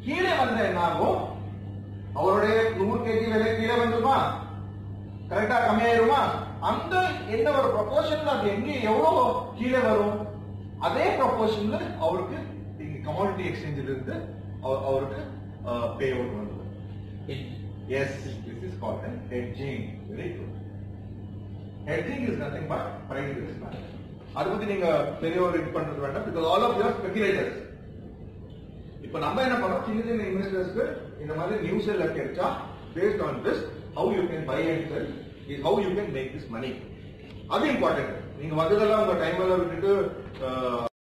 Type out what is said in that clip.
கீழே வந்த என்ன ஆகும், அவருடைய 100 kg விலை கீழே வந்துருமா, கரெக்டா கம்மியாயிருமா, அந்த என்ன ஒரு ப்ரொபோர்ஷன்ல அது எங்க எவ்வளவு கீழே வரும், அதே ப்ரொபோர்ஷன்ல அவருக்கு கமாடிட்டி எக்ஸ்சேஞ்சில் இருந்து அவருக்கு பே அவுட் வந்து. Yes, this is called hedging. Very good. Hedging is nothing but price risk management. அதை பத்தி நீங்க பெரிய ஒரு இது பண்றது வேண்டாம், because all of your speculators. இப்ப நம்ம என்ன பண்றோம், சின்ன சின்ன இன்வெஸ்டர்ஸ்க்கு இந்த மாதிரி நியூஸ் எல்லாம் கிடைச்சா based on this how you can buy and sell is how you can make this money. அது இம்பார்ட்டன்ட். நீங்க வந்ததெல்லாம் உங்க டைம் எல்லாம் விட்டுட்டு